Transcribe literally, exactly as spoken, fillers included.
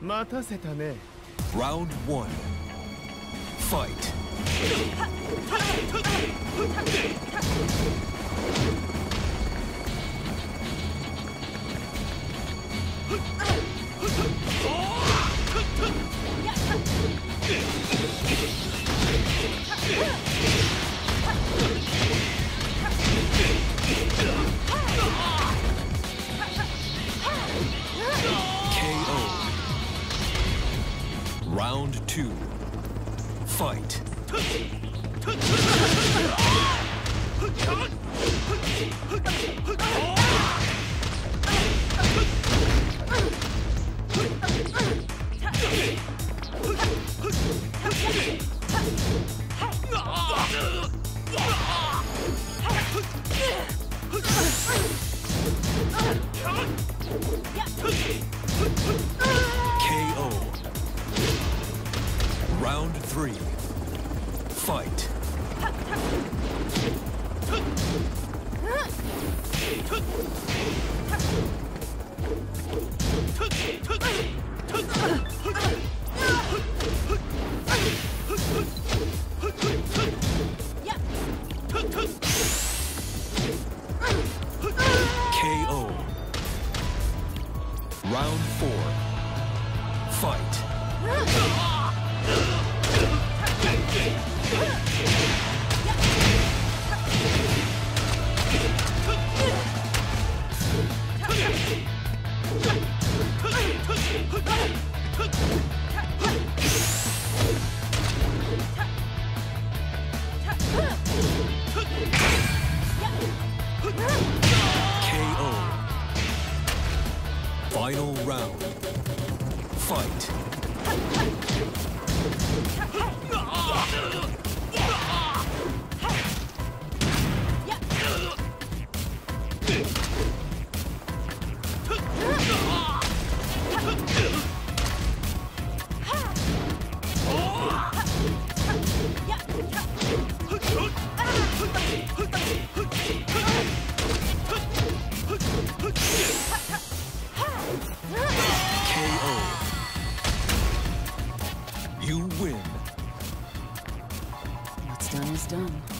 待たせたね。 Round one. Fight. Round two. Fight. K O. Round three. Fight. K O. Round four. Fight. K O. Final round. Fight. K O. You win. What's done is done.